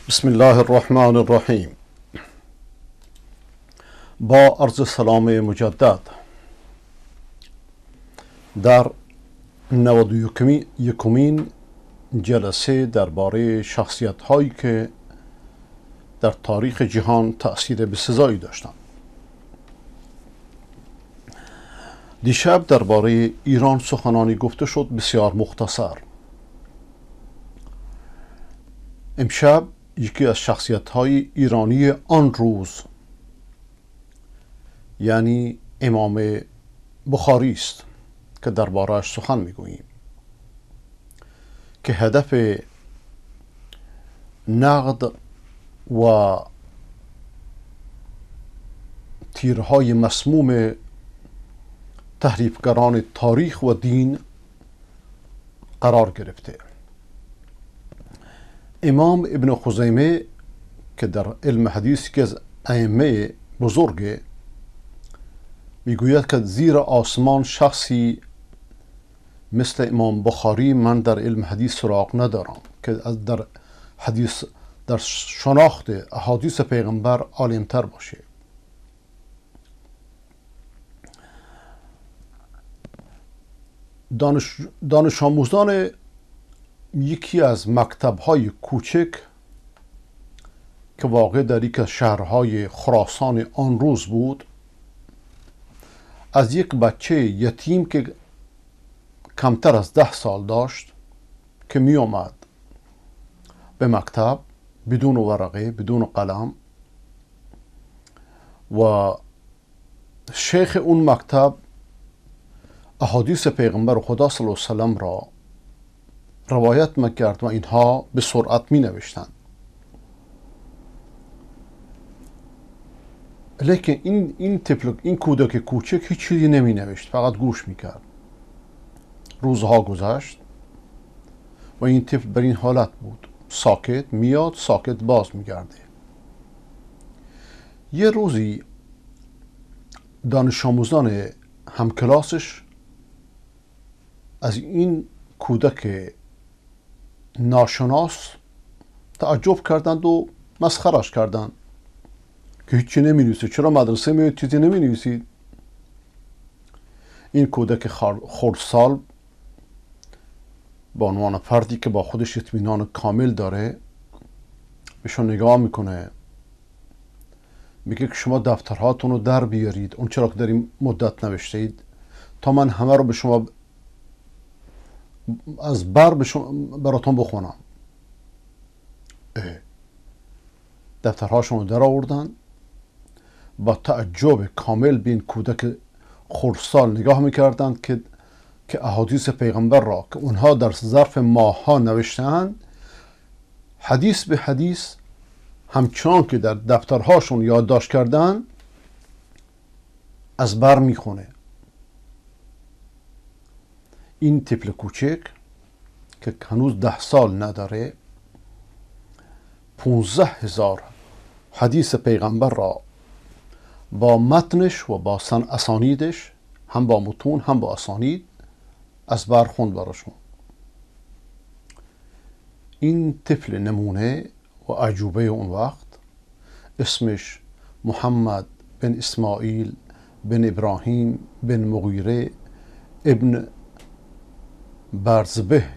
بسم الله الرحمن الرحیم. با عرض سلام مجدد در 91مین جلسه درباره شخصیت هایی که در تاریخ جهان تأثیر بسزایی داشتند. دیشب درباره ایران سخنانی گفته شد، بسیار مختصر. امشب یکی از شخصیت های ایرانی آن روز یعنی امام بخاری است که درباره‌اش سخن میگوییم که هدف نقد و تیرهای مسموم تحریفگران تاریخ و دین قرار گرفته. امام ابن خزیمه که در علم حدیث که از ائمه بزرگ میگوید که زیر آسمان شخصی مثل امام بخاری من در علم حدیث سراغ ندارم که در حدیث در شناخت احادیث پیغمبر عالمتر باشه. دانش آموزان یکی از مکتب‌های کوچک که واقع در یک از شهرهای خراسان آن روز بود، از یک بچه یتیم که کمتر از 10 سال داشت که می آمد به مکتب بدون ورقه، بدون قلم، و شیخ اون مکتب احادیث پیغمبر خدا صلی الله علیه وسلم را روایت میکرد و اینها به سرعت می نوشتند. لیکن این کودک کوچک هیچ چیزی نمی نوشت، فقط گوش میکرد. روزها گذشت و این طفل بر این حالت بود، ساکت میاد، ساکت باز میگرده. یه روزی دانش آموزان همکلاسش از این کودک ناشناس تعجب کردند و مسخرش کردند که هیچی نمی نویسید، چرا مدرسه میاد چیزی نمی نویسید؟ این کودک خردسال به عنوان فردی که با خودش اطمینان کامل داره بهشون نگاه میکنه، میگه که شما دفترهاتون رو در بیارید، اون چرا که در این مدت نوشته اید، تا من همه رو به شما از براتون بخونم. دفترهاشون رو در آوردن، با تعجب کامل به این کودک خردسال نگاه میکردند که احادیث پیغمبر را که اونها در ظرف ماه‌ها نوشته‌اند حدیث به حدیث همچنان که در دفترهاشون یادداشت کردن از بر میخونه. این طفل کوچک که هنوز 10 سال نداره 15,000 حدیث پیغمبر را با متنش و با اسانیدش، هم با متون هم با اسانید، از بر خوند براشون. این طفل نمونه و عجوبه اون وقت اسمش محمد بن اسماعیل بن ابراهیم بن مغیره ابن برزبه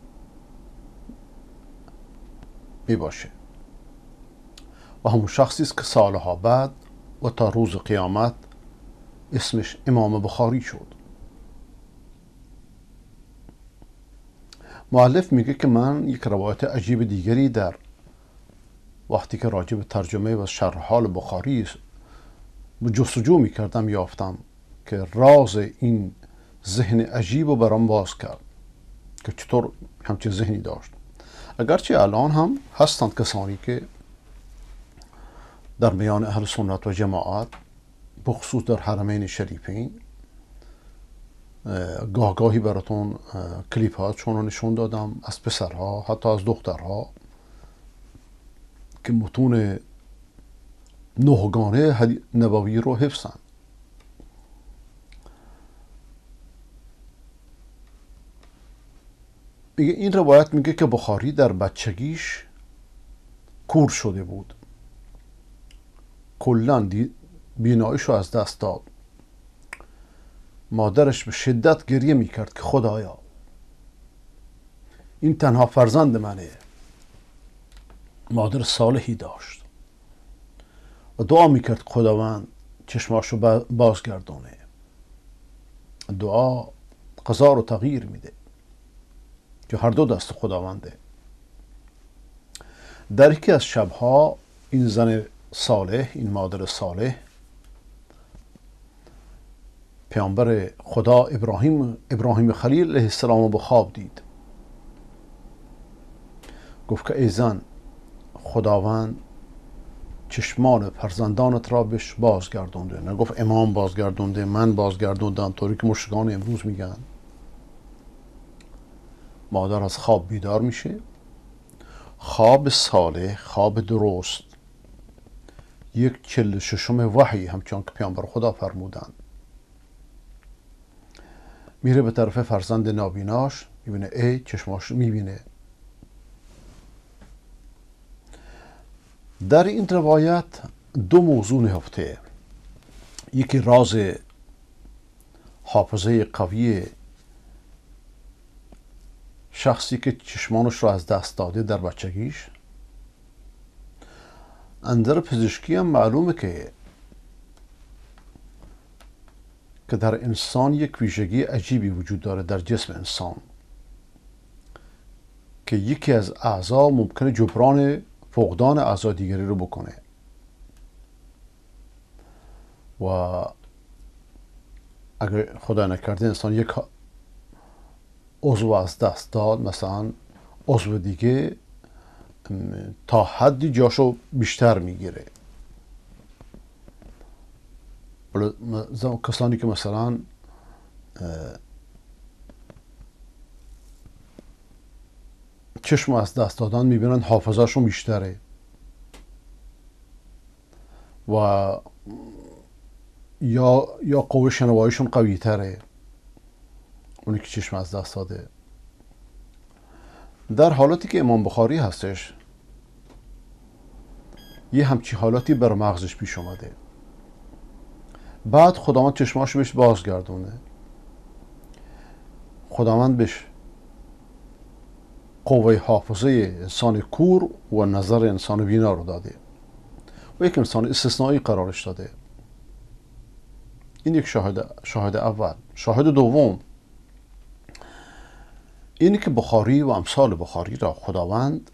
می باشه و همون شخصی است که سالها بعد و تا روز قیامت اسمش امام بخاری شد. مؤلف میگه که من یک روایت عجیب دیگری در وقتی که راجع به ترجمه و شرح حال بخاری جستجو میکردم یافتم که راز این ذهن عجیب رو برام باز کرد که چطور همچین ذهنی داشت. اگرچه الان هم هستند کسانی که در میان اهل سنت و جماعت بخصوص در حرمین شریفین گاهی براتون کلیپ ها چون نشون دادم از پسرها حتی از دخترها که متون 9گانه نبوی رو حفظن. این روایت میگه که بخاری در بچگیش کور شده بود، کلاً بیناییش رو از دست داد. مادرش به شدت گریه میکرد که خدایا این تنها فرزند منه. مادر صالحی داشت و دعا میکرد خداوند چشماشو بازگردونه. دعا قضا رو تغییر میده که هر دو دست خداونده. در یکی از شبها این زن صالح، این مادر صالح، پیامبر خدا ابراهیم خلیل علیه السلام به خواب دید. گفت که ای زن، خداوند چشمان فرزندانت را بهش بازگردونده. نگفت امام بازگردونده، من بازگردوندم طوری که مشرکان امروز میگن. مادر از خواب بیدار میشه. خواب صالح، خواب درست، 1/46 وحی، همچون که پیامبر خدا فرمودن. میره به طرف فرزند نابیناش، میبینه ای چشماش میبینه. در این روایت 2 موضوع نهفته. یکی راز حافظه قوی شخصی که چشمانش رو از دست داده در بچگیش. اندر پزشکی هم معلومه که در انسان یک ویژگی عجیبی وجود داره در جسم انسان که یکی از اعضا ممکنه جبران فقدان اعضا دیگری رو بکنه و اگر خدا نکرده انسان یک عضو از دست داد، مثلا عضو دیگه تا حدی جاشو بیشتر میگیره. کسانی که مثلا چشم از دست دادن میبینن حافظه‌شون بیشتره و یا قوه شنواییشون قوی تره، اونی که چشم از دست داده. در حالاتی که امام بخاری هستش یه همچی حالاتی بر مغزش پیش اومده. بعد خداوند چشماشو بهش بازگردونه. خداوند بهش قوه حافظه انسان کور و نظر انسان بینا رو داده و یک انسان استثنایی قرارش داده. این یک شاهد اول. شاهد دوم اینی که بخاری و امثال بخاری را خداوند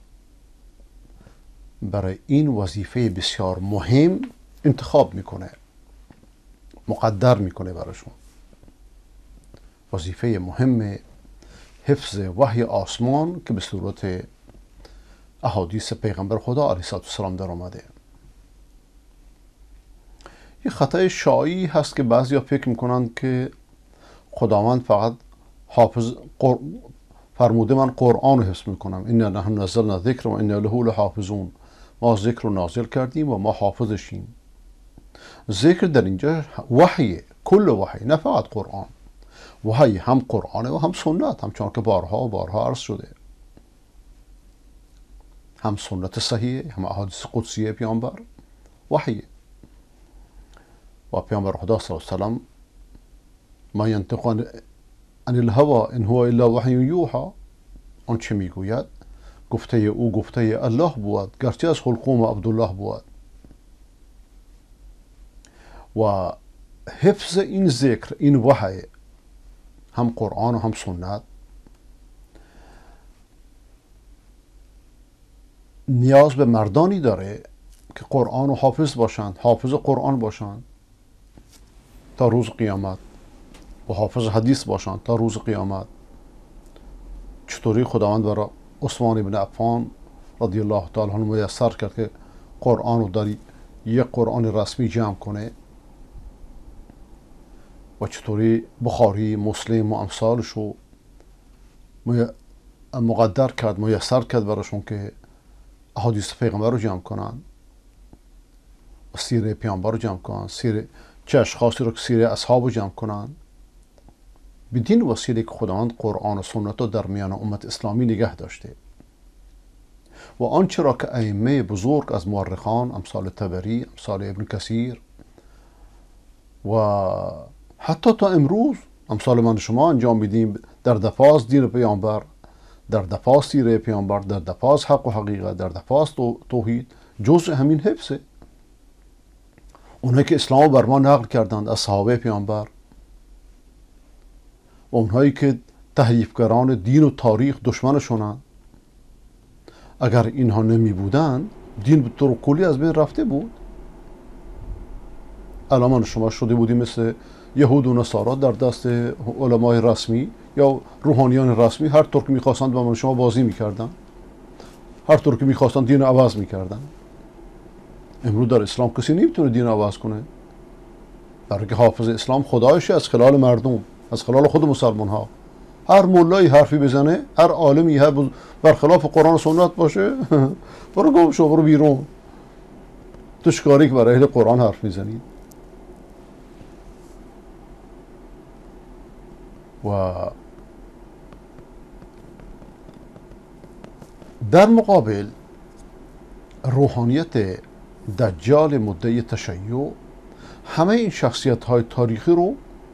برای این وظیفه بسیار مهم انتخاب میکنه، مقدر میکنه براشون. وظیفه مهم حفظ وحی آسمان که به صورت احادیث پیغمبر خدا علیه السلام در آمده. یه خطای شایعی هست که بعضیا فکر میکنن که خداوند فقط فرموده من قرآن رو حفظ میکنم، انا نحن نزلنا ذکر و انا له لحافظون. ما ذکر رو نازل کردیم و ما حافظشیم. ذکر در اینجا وحیه، کل وحی، نه فقط قرآن. وحی هم قرآنه و هم سنت، همچون که بارها و بارها عرض شده. هم سنت صحیحه، هم احادیث قدسیه پیامبر، وحیه. و پیامبر خدا صلی الله علیه و سلم ما ینطق عن الهوا ان هو الا وحی یوحی، آن چه میگوید گفته او گفته الله بود، گرچه از حلقوم عبدالله بود. و حفظ این ذکر، این وحی، هم قرآن و هم سنت، نیاز به مردانی داره که قرآن و حافظ باشند، حافظ قرآن باشند تا روز قیامت و حافظ حدیث باشند تا روز قیامت. چطوری خداوند برای عثمان بن عفان رضی الله تعالی عنه میسر کرد که قرآن رو در یک قرآن رسمی جمع کنه و چطوری بخاری، مسلم و امثالش رو مقدر کرد، میسر کرد براشون که احادیث پیغمبر رو جمع کنن و سیره پیامبر رو جمع کنن، چه اشخاصی رو که سیره اصحاب رو جمع کنن. بدین وسیله که خداوند قرآن و سنت رو در میان امت اسلامی نگه داشته و آنچه را که ائمه بزرگ از مورخان امثال طبری، امثال ابن کثیر و حتی تا امروز امثال من شما انجام میدیم، در دفاع دین پیامبر، در دفاع سیره پیامبر، در دفاع حق و حقیقت، در دفاع توحید، جزء همین حفظه. اونایی که اسلام بر ما نقل کردند از صحابه پیامبر و اونهایی که تحریفگران دین و تاریخ دشمنشونن، اگر اینها نمی بودن دین به طور کلی از بین رفته بود. الان من شما شده بودیم مثل یهود و نصارا در دست علمای رسمی یا روحانیان رسمی، هر طور که میخواستند با من شما بازی میکردن، هر طور که میخواستند دین عوض میکردن. امروز در اسلام کسی نمیتونه دین عوض کنه، برای که حافظ اسلام خدایشه از خلال مردم، از خلال خود مسلمان ها. هر مولایی حرفی بزنه، هر عالمی هر برخلاف قرآن و سنت باشه برو گم شو، برو بیرون، تو چیکاری که برای اهل قرآن حرف میزنید. و در مقابل روحانیت دجال مدعی تشیع همه این شخصیت های تاریخی رو،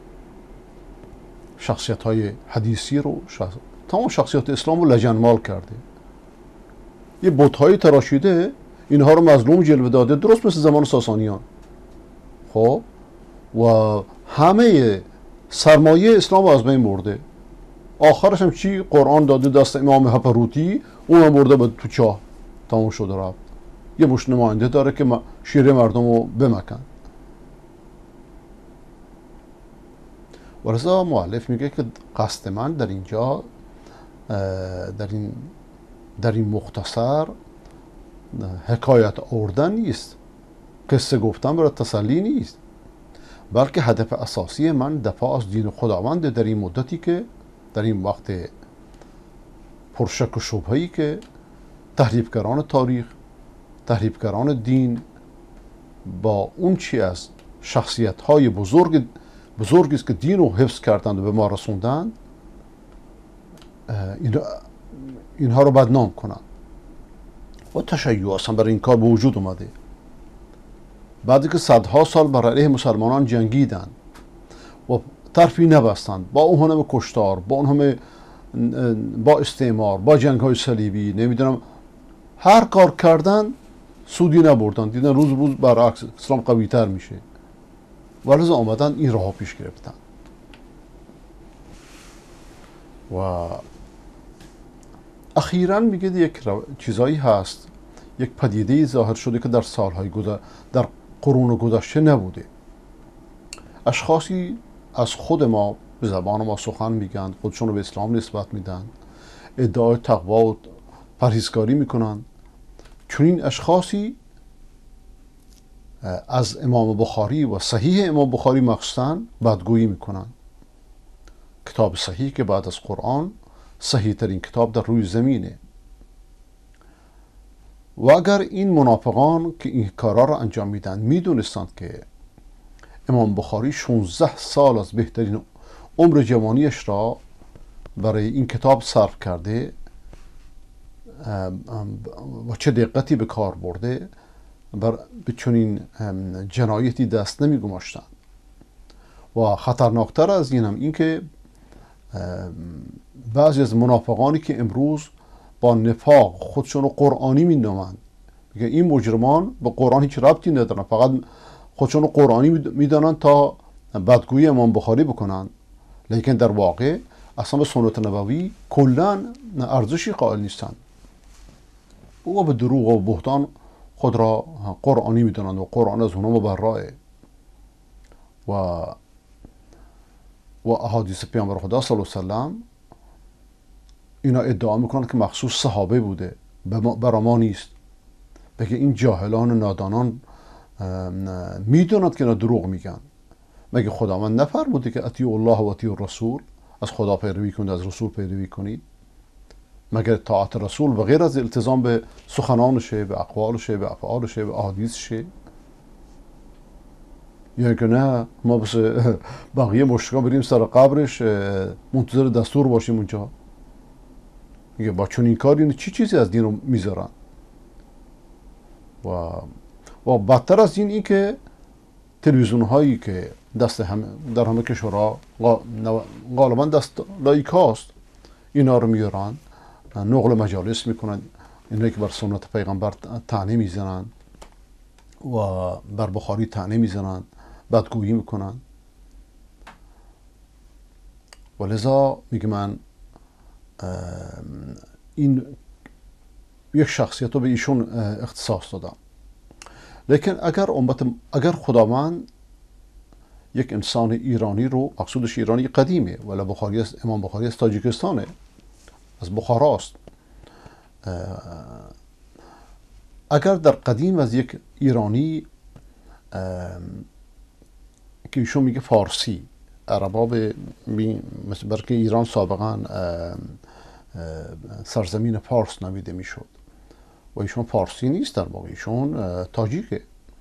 شخصیت های حدیثی رو، تمام شخصیت اسلام رو لجنمال کرده. یه بت‌های تراشیده اینها رو مظلوم جلوه داده، درست مثل زمان ساسانیان. خب و همه سرمایه اسلام رو از بین برده. آخرش هم چی؟ قرآن داده دست امام هپروتی، اون هم برده به تو چاه، تمام شده رفت. یه مش نماینده داره که شیره مردم رو بمکن. و رضا مؤلف میگه که قصد من در اینجا در این مختصر حکایت آوردن نیست، قصه گفتن برای تسلی نیست، بلکه هدف اساسی من دفاع از دین خداوند در این مدتی که در این وقت پرشک و شبهه‌ای که تحریفگران تاریخ، تحریفگران دین با اون چی از شخصیت‌های بزرگی است که دین رو حفظ کردند و به ما رسوندند، اینها رو بدنام کنند. و تشیع اصلا برای این کار به وجود اومده. بعدی که صدها سال بر علیه مسلمانان جنگیدند و طرفی نبستند، با اون همه کشتار، با اون همه با استعمار، با جنگ‌های صلیبی، نمیدونم هر کار کردن سودی نبردن، دیدن روز برعکس اسلام قوی تر میشه، ولی آمدن این راه پیش گرفتن. و اخیراً میگه یک چیزایی هست، یک پدیده ظاهر شده که در سالهای در قرون گذشته نبوده. اشخاصی از خود ما به زبان ما سخن میگن، خودشون رو به اسلام نسبت میدن، ادعای تقوا و پرهیزکاری میکنن. چون این اشخاصی از امام بخاری و صحیح امام بخاری مخصوصاً بدگویی میکنن. کتاب صحیح که بعد از قرآن صحیح ترین کتاب در روی زمینه. و اگر این منافقان که این کارا را انجام میدن میدونستند که امام بخاری 16 سال از بهترین عمر جوانیش را برای این کتاب صرف کرده و چه دقتی به کار برده، به چنین جنایتی دست نمی گماشتن. و خطرناکتر از این هم این که بعضی از منافقانی که امروز با نفاق خودشون رو قرآنی می نامند، میگه این مجرمان به قرآن هیچ ربطی ندارن، فقط خودشون رو قرآنی می دانند تا بدگویی امام بخاری بکنن، لیکن در واقع اصلا به سنت نبوی کلا ارزشی قائل نیستند و به دروغ و بهتان خود را قرآنی می دانند و قرآن از اونها مبرئه. و احادیث پیامبر خدا صلی الله علیه و سلم اینا ادعا میکنند که مخصوص صحابه بوده، برای ما نیست. بگه این جاهلان و نادانان میدونند که اینا دروغ میگن. مگه خداوند نفرموده که اطیعوا الله و اطیعوا الرسول، از خدا پیروی کنید، از رسول پیروی کنید؟ مگر طاعت رسول و غیر از التزام به سخنانشه، به اقوالشه، به افعالشه، به احادیثشه؟ یا که نه ما بس بقیه مشرکا بریم سر قبرش منتظر دستور باشیم اونجا؟ میگه با چون این کاری چی چیزی از دین رو میذارن؟ و بدتر از این که تلویزیون هایی که دست در همه کشورها غالبا دست لایکاست اینا رو میارن، نقل مجالس میکنن، اینایی که بر سنت پیغمبر طعنه میزنن و بر بخاری طعنه میزنن، بدگویی میکنن. و لذا میگه من این یک شخصیت رو به ایشون اختصاص دادم. لیکن اگر خداوند یک انسان ایرانی رو، مقصودش ایرانی قدیمه، ولی بخاری است، امام بخاری از تاجیکستانه، از بخاراست، اگر در قدیم از یک ایرانی که ایشون میگه فارسی، عربا برکه ایران سابقا سرزمین فارس نامیده میشد و ایشون فارسی نیست، در واقع ایشون تاجیکه.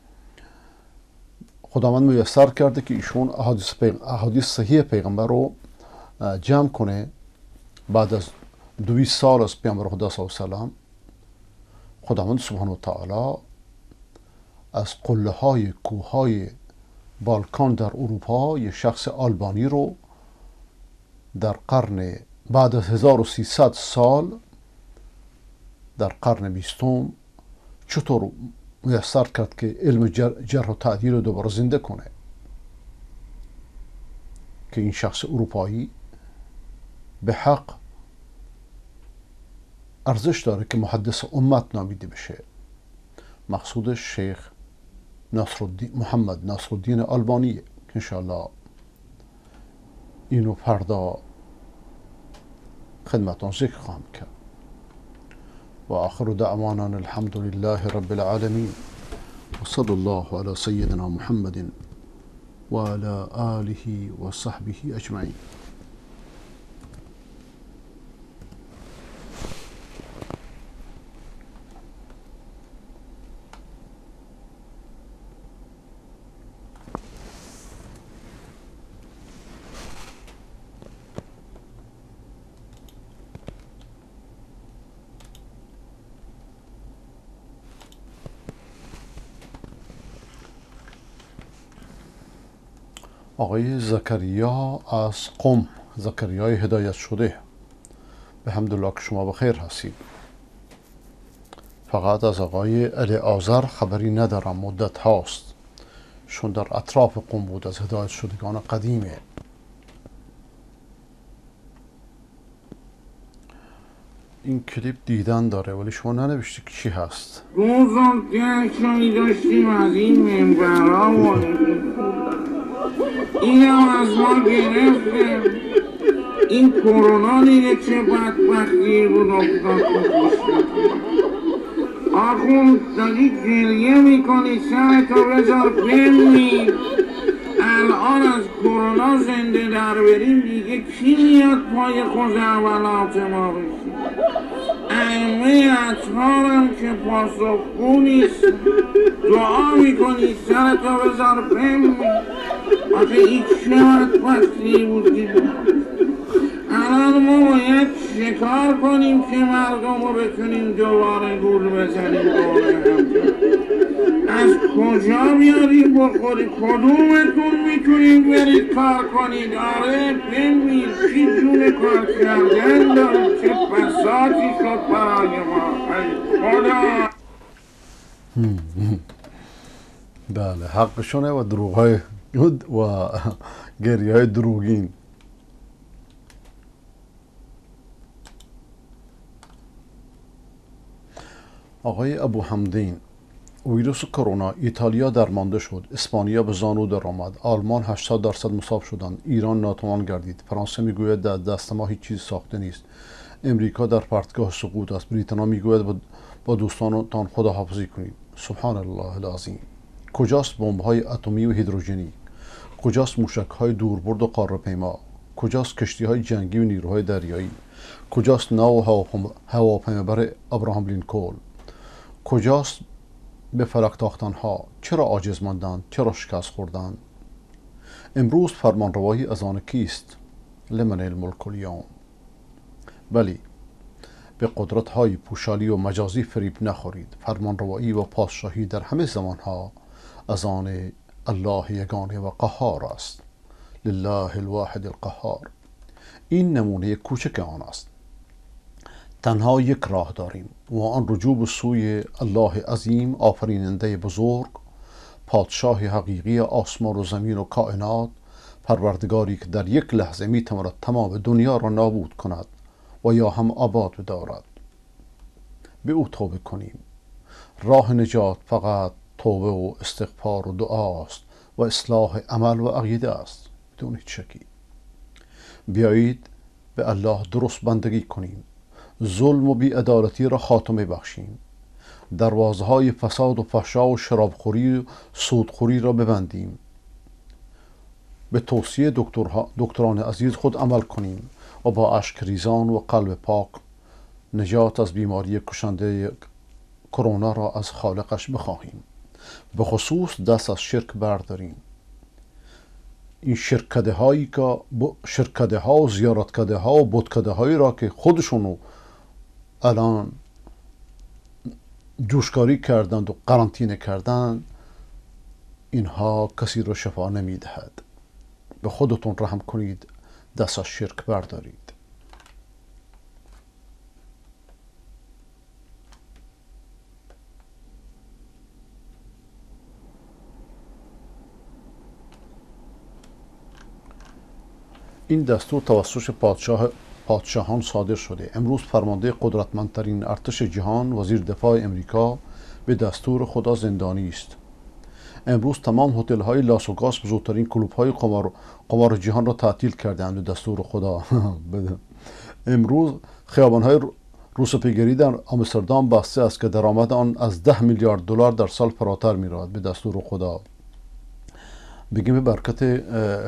خداوند میسر کرده که ایشون احادیث صحیح پیغمبر رو جمع کنه. بعد از 200 سال از پیامبر خدا صلی الله علیه و سلم، خداوند سبحانه و تعالی از قله های کوه های بالکان در اروپا یک شخص آلبانی رو در قرن بعد از 1300 سال در قرن 20 چطور میسر کرد که علم جرح و تعدیل رو دوباره زنده کنه، که این شخص اروپایی به حق ارزش داره که محدث امت نامیده بشه. مقصودش شیخ محمد ناصرالدین آلبانیه که انشاءالله اینو فردا خدمتان ذکر خواهم کرد. و آخر دعوانا الحمد لله رب العالمين وصلى الله على سيدنا محمد وعلى آله وصحبه أجمعين. آقای زکریا از قم، زکریای هدایت شده، به حمدالله که شما بخیر هستید. فقط از آقای علی آذر خبری ندارم، مدت هاست، شون در اطراف قم بود، از هدایت شدگان قدیمه. این کلیپ دیدن داره ولی شما ننوشتی که چی هست. بزرگترشایی داشتیم از این منبرها و اینم از ما گرفته. این کرونا دیگه چه بدبختی بود افتاد تو پشت. آخوند داری گریه میکنی، سرتو بذار بمیری. الان از کرونا زنده در بریم دیگه کی میاد پای خوز اولات ما بشید؟ ائمه اطهارم که پاسخگو نیست، دعا میکنی سرتو بذار بمیری. آخه این چه بدبختی بود که الان ما باید شکار کنیم که مردم رو بتونیم دوباره گول بزنیم دوباره هم. از کجا بیاریم بخوری؟ کدومتون میتونید برید کار کنید؟ آره بمیر چی جون کار کردن دارید، چه بساطی شد برای ما. خدا بله حقشونه و دروغ و گریه های دروغین. آقای ابو حمدین، ویروس کرونا ایتالیا درمانده شد، اسپانیا به زانو در آمد، آلمان 80% مصاب شدند، ایران ناتوان گردید، فرانسه میگوید در دست ما هیچ چیز ساخته نیست، امریکا در پرتگاه سقوط است، بریتانیا میگوید با دوستانتان خداحافظی کنید. سبحان الله العظیم. کجاست بمب‌های اتمی و هیدروژنی؟ کجاست موشک‌های دوربرد و قاره‌پیما؟ کجاست کشتی‌های جنگی و نیروهای دریایی؟ کجاست ناو و هواپیمابر ابراهام لینکلن؟ کجاست به فلک تاختن‌ها؟ چرا عاجز ماندند؟ چرا شکست خوردند؟ امروز فرمانروایی از آن کیست؟ لمن الملک الیوم. بلی، به قدرت‌های پوشالی و مجازی فریب نخورید. فرمانروایی و پادشاهی در همه زمانها از آن الله یگانه و قهار است. لله الواحد القهار. این نمونه کوچک آن است. تنها یک راه داریم و آن رجوع به سوی الله عظیم، آفریننده بزرگ، پادشاه حقیقی آسمان و زمین و کائنات، پروردگاری که در یک لحظه میتواند تمام دنیا را نابود کند و یا هم آباد بدارد. به او توبه کنیم. راه نجات فقط توبه و استغفار و دعاست و اصلاح عمل و عقیده است، بدون هیچ شکی. بیایید به الله درست بندگی کنیم، ظلم و بی‌عدالتی را خاتمه بخشیم، دروازه های فساد و فحشا و شرابخوری و سودخوری را ببندیم، به توصیه دکتران عزیز خود عمل کنیم و با اشک ریزان و قلب پاک نجات از بیماری کشنده کرونا را از خالقش بخواهیم. به خصوص دست از شرک برداریم. این شرکده ها و زیارتکده ها و بتکده هایی را که خودشونو الان جوشکاری کردند و قرنطینه کردند، اینها کسی را شفا نمی دهد. به خودتون رحم کنید، دست از شرک بردارید. این دستور توسط پادشاهان صادر شده. امروز فرمانده قدرتمندترین ارتش جهان، وزیر دفاع امریکا، به دستور خدا زندانی است. امروز تمام هتل‌های لاس وگاس، بزرگترین کلوب‌های قمار جهان را تعطیل کردند به دستور خدا. امروز خیابان‌های روسپیگری در آمستردام بسته است که درآمد آن از 10 میلیارد دلار در سال فراتر می‌رود به دستور خدا. بگیم به برکت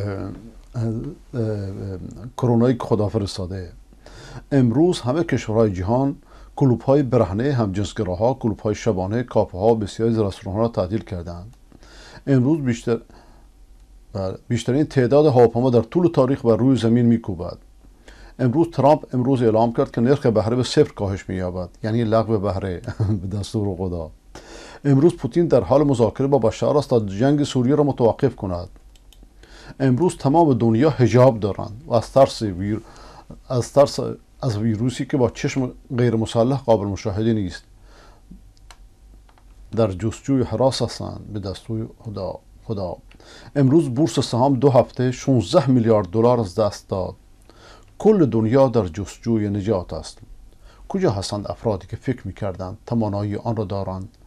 کرونایی که خدا فرستاده. امروز همه کشورهای جهان کلوب‌های برهنه، همجنسگراها، کلوب‌های شبانه، کافه‌ها، بسیاری از رستوران‌ها را تعطیل کردند. امروز بیشترین تعداد هواپیما در طول تاریخ بر روی زمین می‌کوبد. ترامپ امروز اعلام کرد که نرخ بهره به 0 کاهش می‌یابد، یعنی لغو بهره به دستور خدا. امروز پوتین در حال مذاکره با بشار است تا جنگ سوریه را متوقف کند. امروز تمام دنیا حجاب دارند و از ویروسی که با چشم غیر مسلح قابل مشاهده نیست در جستجوی هراس هستند به دستور خدا. امروز بورس سهام 2 هفته 16 میلیارد دلار از دست داد. کل دنیا در جستجوی نجات است. کجا هستند افرادی که فکر می‌کردند توانایی آن را دارند؟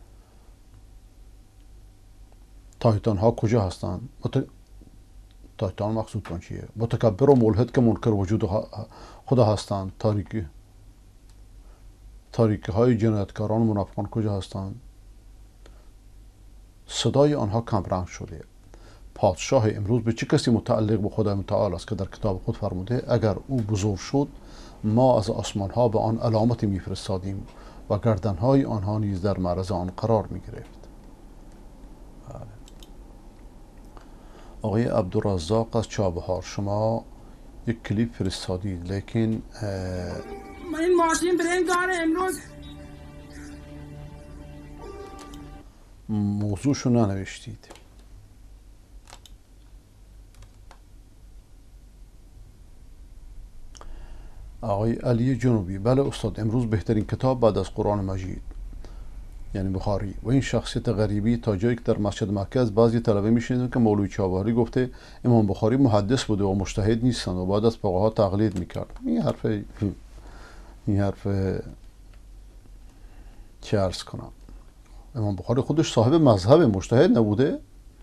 تایتان ها کجا هستند؟ تایتان مقصودتان چیه؟ متکبر و ملحد که منکر وجود خدا هستند. تاریکی های جنایتکاران و منافقان کجا هستند؟ صدای آنها کمرنگ شده. پادشاه امروز به چه کسی متعلق به خدای متعال است که در کتاب خود فرموده اگر او بزرگ شد ما از آسمان ها به آن علامتی میفرستادیم و گردن های آنها نیز در معرض آن قرار می گرفت. آقای عبدالرزاق از چابهار، شما یک کلیپ فرستادید لیکن من این ماشین برنگ داره امروز موضوعشو ننوشتید. آقای علی جنوبی: بله استاد، امروز بهترین کتاب بعد از قرآن مجید یعنی بخاری و این شخصیت غریبی تا جایی که در مسجد مکه از بعضی طلبه میشنیدم که مولوی چابهاری گفته امام بخاری محدث بوده و مجتهد نیستند و بعد از فقها تقلید میکرد. این حرف چه عرض کنم؟ امام بخاری خودش صاحب مذهب، مجتهد نبوده؟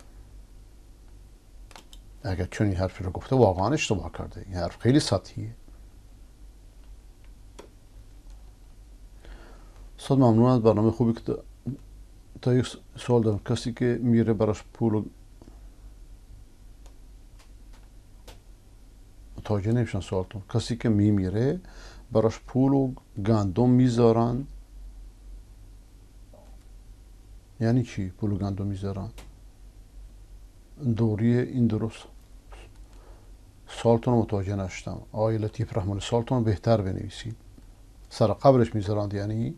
اگر چون این حرفی رو گفته واقعا اشتباه کرده. این حرف خیلی سطحیه. استاد ممنون از برنامه خوبی که تا یک سوال دارم. کسی که میره براش پول متوجه نمیشن سوالتون. کسی که میمیره براش پول و گندم میذارن یعنی چی؟ پول و گندم میذارن دوری این درست؟ سوالتون رو متوجه نشدم. آقای لطیف رحمانی سوالتون رو بهتر بنویسید. سر قبرش میذارند. یعنی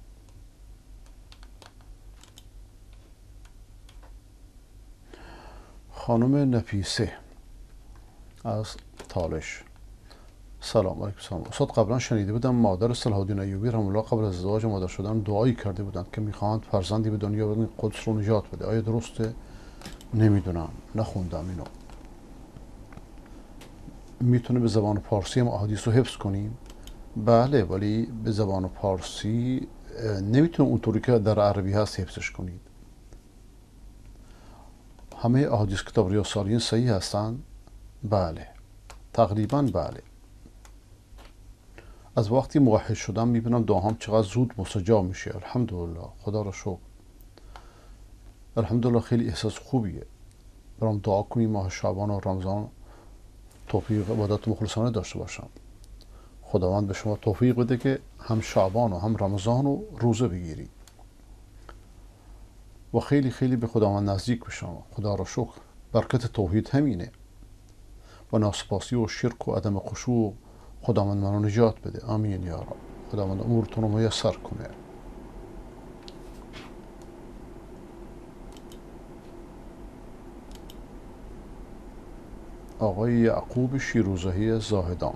خانم نفیسه از تالش: سلام علیکم. سلام استاد، قبلا شنیده بودم مادر صلاح الدین ایوبی رحمه الله قبل از ازدواج مادر شدن دعایی کرده بودند که میخواهند فرزندی به دنیا بیارند قدس رو نجات بده. آیا درسته؟ نمیدونم، نخوندم اینو. میتونه به زبان پارسی هم احادیث رو حفظ کنیم؟ بله، ولی به زبان پارسی نمیتونه اونطوری که در عربی هست حفظش کنید. همه احادیث کتاب ریاض الصالحین صحیح هستن؟ بله، تقریبا بله. از وقتی موحد شدم میبینم دعاهام چقدر زود مستجاب میشه. الحمدلله، خدا را شکر. الحمدلله، خیلی احساس خوبیه. برام دعا کنیم ماه شعبان و رمضان توفیق عبادت مخلصانه داشته باشم. خداوند به شما توفیق بده که هم شعبان و هم رمضان رو روزه بگیری و خیلی خیلی به خداوند نزدیک بشم. خدا را شکر. برکت توحید همینه و ناسپاسی و شرک و عدم خشوع. خداوند منو نجات بده. آمین یا رب. خداوند امورتون رو میسر کنه. آقای یعقوب شیروزهی زاهدان: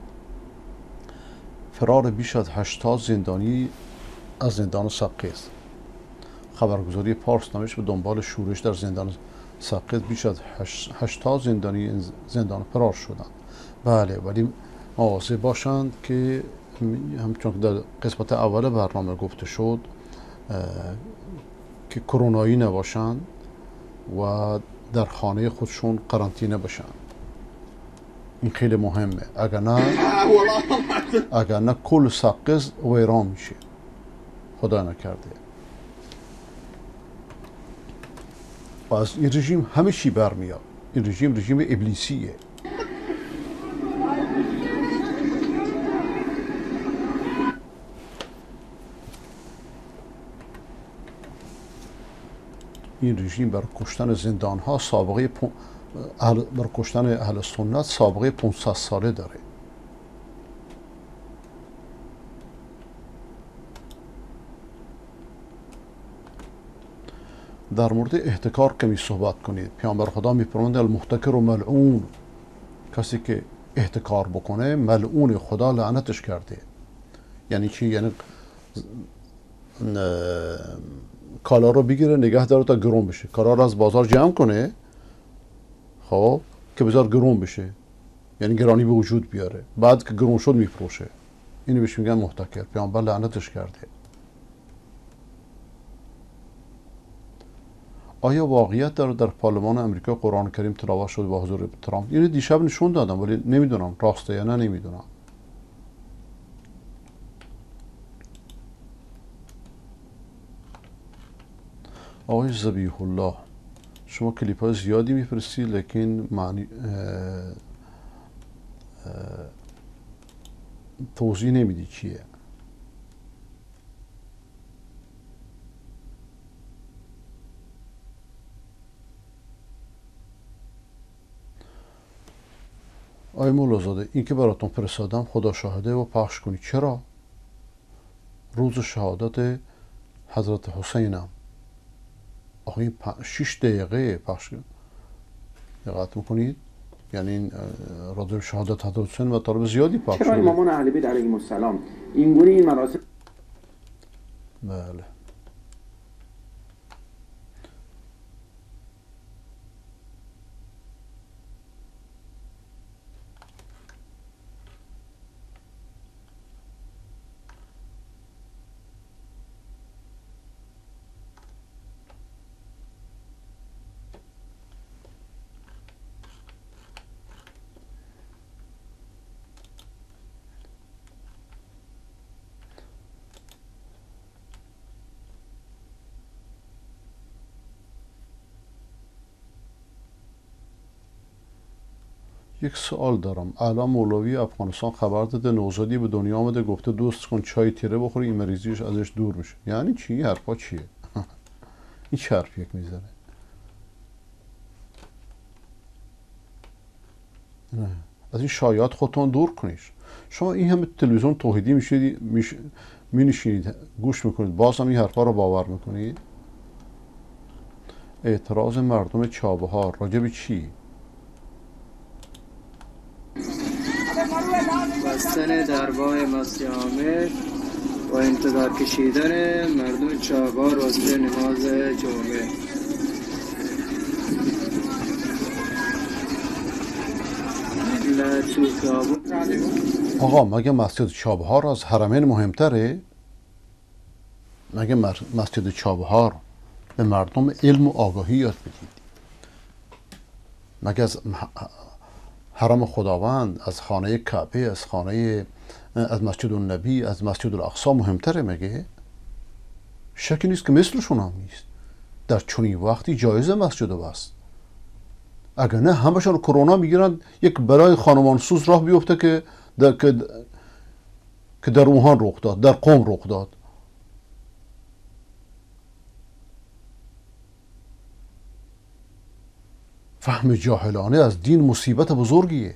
فرار بیش از 80 زندانی از زندان سقز. خبرگزاری پارس نوشت به دنبال شورش در زندان سقز بیش از 80 زندانی زندان فرار شدند. بله، ولی مواظب باشند که همچون که در قسمت اول برنامه گفته شد که کرونایی نباشند و در خانه خودشون قرنطینه بشن. این خیلی مهمه. اگر نه کل سقز ویران میشه. خدا نکرده. و از این رژیم همه چی برمیاد. این رژیم ابلیسیه. این رژیم برای کشتن زندان ها برای کشتن اهل سنت سابقه 500 ساله داره. در مورد احتکار کمی صحبت کنید. پیامبر خدا میفرماند المحتکر و ملعون، کسی که احتکار بکنه ملعون، خدا لعنتش کرده. یعنی چی؟ یعنی کالا رو بگیره نگه داره تا گرون بشه، کالا رو از بازار جمع کنه خب که بذار گرون بشه، یعنی گرانی به وجود بیاره، بعد که گرون شد میفروشه. اینو بهش میگن محتکر. پیامبر لعنتش کرده. آیا واقعیت داره در پارلمان آمریکا قرآن کریم تلاوت شده با حضور ترامپ؟ اینو دیشب نشون دادم ولی نمیدونم راسته یا نه، نمیدونم. آقای ذبیح الله: شما کلیپ های زیادی میفرستی لیکن معنی توضیح نمیدی چیه. آقای مولازاده: این که براتون فرستادم خدا شاهده و پخش کنی. چرا؟ روز شهادت حضرت حسینم. آقای 6 دقیقه پخش دقت میکنید؟ یعنی این راجع به شهادت حضرت حسین و طالب زیادی پخش شده. چرا امامان اهل بیت علیهم السلام اینگونه این مراسم؟ بله. یک سوال دارم. الان مولوی افغانستان خبر داده نوزادی به دنیا آمده، گفته دوست کن چای تیره بخوری این مریضیش ازش دور میشه. یعنی چی؟ این حرفا چیه؟ این چه حرف یک میزنه؟ نه. از این شایعات خودتون دور کنیش. شما این همه تلویزیون توحیدی می نشینید گوش میکنید، باز هم این حرفا رو باور میکنید؟ اعتراض مردم چابهار راجع به چی؟ بستن درگاه مسجد عامر و انتظار کشیدن مردم چابهار واسه نماز جمعه. آقا مگه مسجد چابهار از حرمین مهمتره؟ مگه مسجد چابهار به مردم علم و آگاهی یاد بدید؟ مگه از حرم خداوند، از خانه کعبه، از مسجد النبی، از مسجد الاقصی مهمتره؟ مگه شکی نیست که مثلشون هم نیست. در چنین وقتی جایزه مسجد بست. اگر نه همشون کرونا میگیرن یک برای خانمانسوز راه بیفته که در اوهان رخ داد، در قم رخ داد. فهم جاهلانه از دین مصیبت بزرگیه.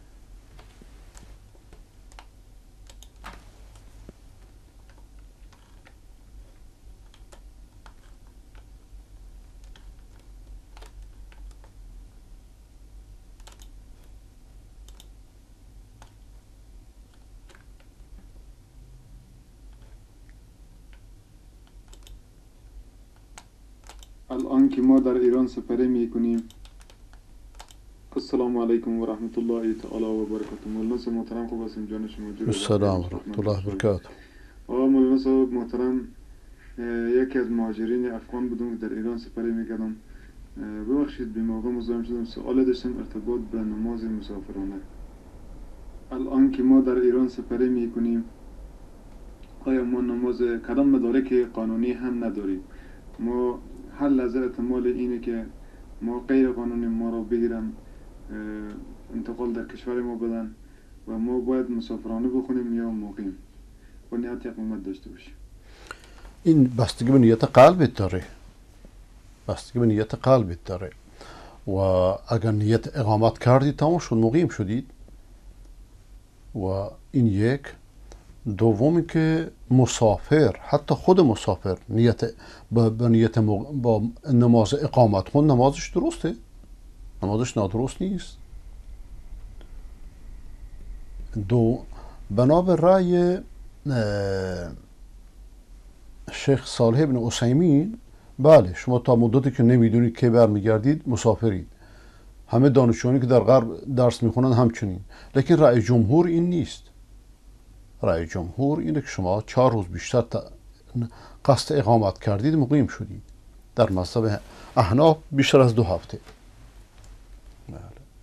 الان که ما در ایران سپری میکنیم. السلام علیکم و رحمت الله تعالی و برکاته. مولانا صاحب محترم خوب هستیم؟ جان شما جور. السلام و رحمت الله و برکاته. آقا مولانا صاحب محترم، یکی از مهاجرین افغان بودم که در ایران سپری میکردم. ببخشید بی موقع مزاحم شدم. سوال داشتم ارتباط به نماز مسافرانه. الان که ما در ایران سپری میکنیم، آیا ما نماز کدام مدارک قانونی هم نداریم؟ ما هر لحظه احتمال اینه که ما غیر قانونی ما رو بگیرن، انتقال در کشور ما بدن و ما باید مسافرانه بخونیم یا مقیم و نیت اقامت داشته باشیم. این بستگی به نیت قلبت داره. بستگی به نیت قلبت داره. و اگر نیت اقامت کردید تمام شد، مقیم شدید. و این یک. دومی که مسافر، حتی خود مسافر با نماز اقامت خون نمازش درسته؟ نمازش نادرست نیست. بنا به رأی شیخ صالح بن عثیمین، بله شما تا مدتی که نمیدونید که برمیگردید مسافرید. همه دانشجویانی که در غرب درس میخونن همچنین. لیکن رأی جمهور این نیست. رأی جمهور اینه که شما 4 روز بیشتر قصد اقامت کردید مقیم شدید. در مذهب احناف بیشتر از 2 هفته. بله.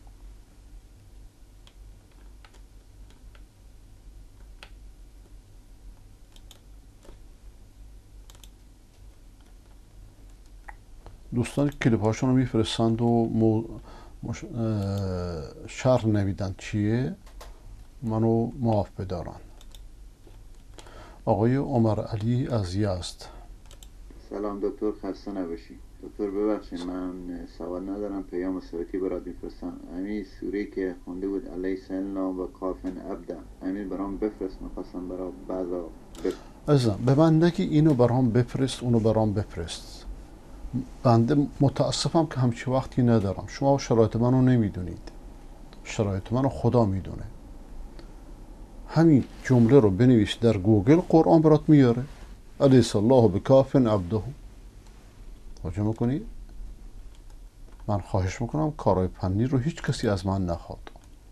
دوستان کلیپ هاشون رو میفرستند و شرح نمیدن چیه، منو معاف بدارن. آقای عمر علی از یزد. سلام دکتر، خسته نباشی. دکتر ببخشید من سوال ندارم، پیام صوتی برات میفرستم. همین سوره که خونده بود الیس النا و کافن عبدا، همین برام بفرست، میخواستم برای بعضا عزیزم به من نگی اینو برام بفرست اونو برام بفرست. بنده متاسفم که همچی وقتی ندارم. شما شرایط منو نمیدونید. شرایط منو خدا میدونه. همین جمله رو بنویس در گوگل، قرآن برات میاره. الیس الله بکافن عبده. توجه میکنی؟ من خواهش میکنم کارهای فنی رو هیچ کسی از من نخواد.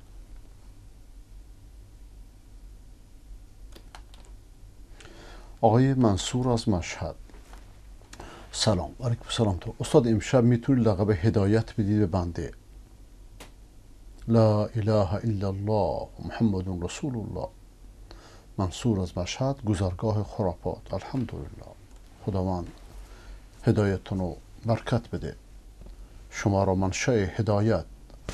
آقای منصور از مشهد. سلام. علیکم سلام. تو استاد امشب میتونی لقب هدایت بدید به بنده؟ لا اله الا الله محمد رسول الله. منصور از مشهد، گذرگاه خرافات. الحمدلله. خداوند هدایتتون رو برکت بده، شما را منشأ هدایت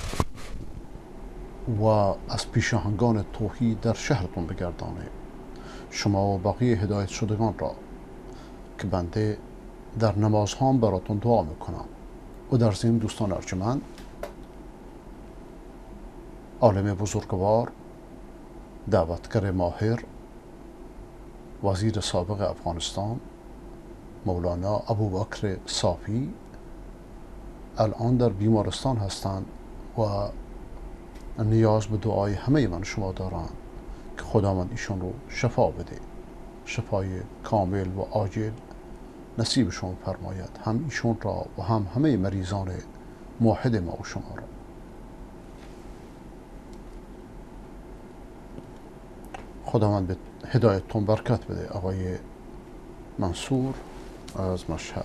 و از پیشاهنگان توحید در شهرتون بگردانه. شما و بقیه هدایت شدگان را که بنده در نمازهام براتون دعا میکنم. و در ضمن دوستان ارجمند، عالم بزرگوار دعوتگر ماهر وزیر سابق افغانستان مولانا ابوبکر صافی الان در بیمارستان هستند و نیاز به دعای همه من شما دارند که خداوند ایشون رو شفا بده، شفای کامل و عاجل نصیبشون فرماید، هم ایشون را و هم همه مریضان موحد ما و شما را. خداوند به هدایتتون برکت بده. آقای منصور از مشهد.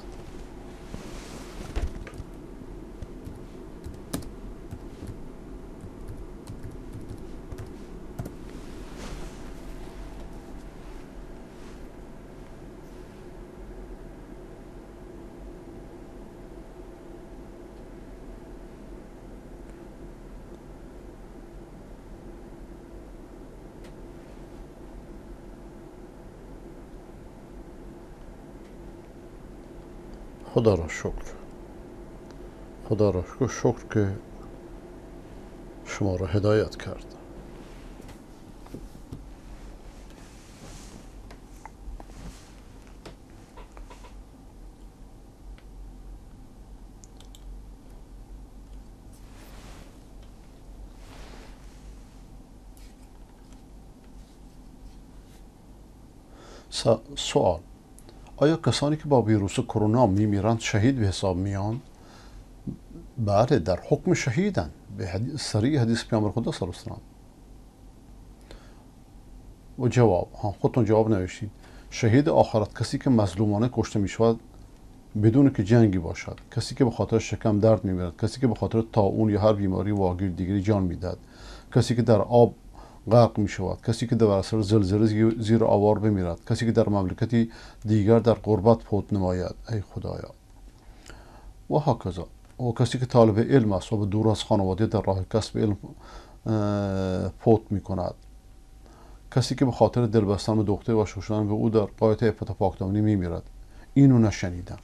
خدا را شکر، خدا را شکر که شما را هدایت کرد. سوال: آیا کسانی که با ویروس کرونا میمیرند شهید به حساب میان؟ بله، در حکم شهیدن به صریح حدیث پیامبر خدا صلی الله علیه و سلم. و جواب، خودتون جواب نوشتید. شهید آخرت کسی که مظلومانه کشته میشود بدون که جنگی باشد، کسی که به خاطر شکم درد میمیرد، کسی که به خاطر طاعون یا هر بیماری واگیر دیگری جان میدهد، کسی که در آب غرق می شود، کسی که در اثر زلزله زیر آوار بمیرد، کسی که در مملکتی دیگر در غربت فوت نماید، ای خدایا، و هکذا. و کسی که طالب علم است و به دور از خانواده در راه کسب علم فوت می کند، کسی که به خاطر دل بستن به دختر و شدن به او در غایت عفت و پاکدامنی می میرد. اینو نشنیدم.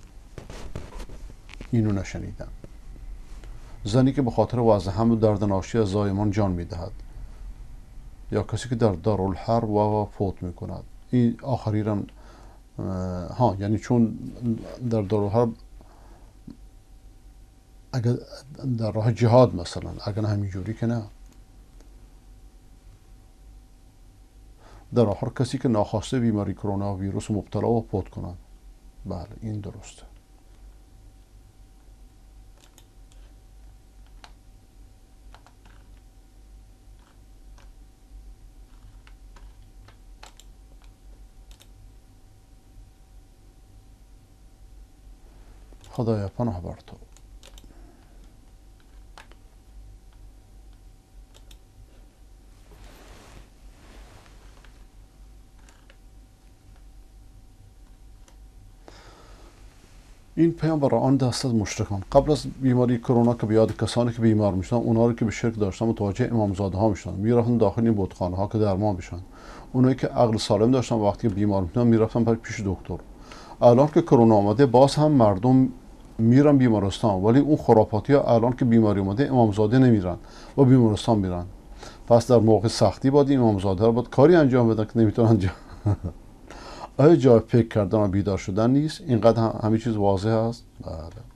زنی که به خاطر وضع حمل و درد ناشی از زایمان جان می دهد، یا کسی که در دارالحرب و فوت می کند. این آخری را یعنی چون در دارالحرب اگر در راه جهاد مثلا، اگر همینجوری که نه. در آخر کسی که ناخواسته بیماری کرونا ویروس مبتلا و فوت کنند. بله، این درسته. خدایا پناه بر تو. این پیام برای آن دست از مشرکان قبل از بیماری کرونا که به یاد کسانی که بیمار میشدن، اونها رو که به شرک داشتن متوجه امامزاده ها میشدن، میرفتن داخل این بتخانه ها که درمان بشن. اونایی که عقل سالم داشتن وقتی که بیمار میشدن میرفتن پیش دکتر. الان که کرونا آمده باز هم مردم میرن بیمارستان، ولی اون خرافاتی ها الان که بیماری اومده امامزاده نمیرن و بیمارستان میرن. پس در موقع سختی باید امامزاده رو باید کاری انجام بدن که نمیتونن انجام. آیا جای فکر کردن و بیدار شدن نیست؟ اینقدر همه چیز واضح است؟ بله.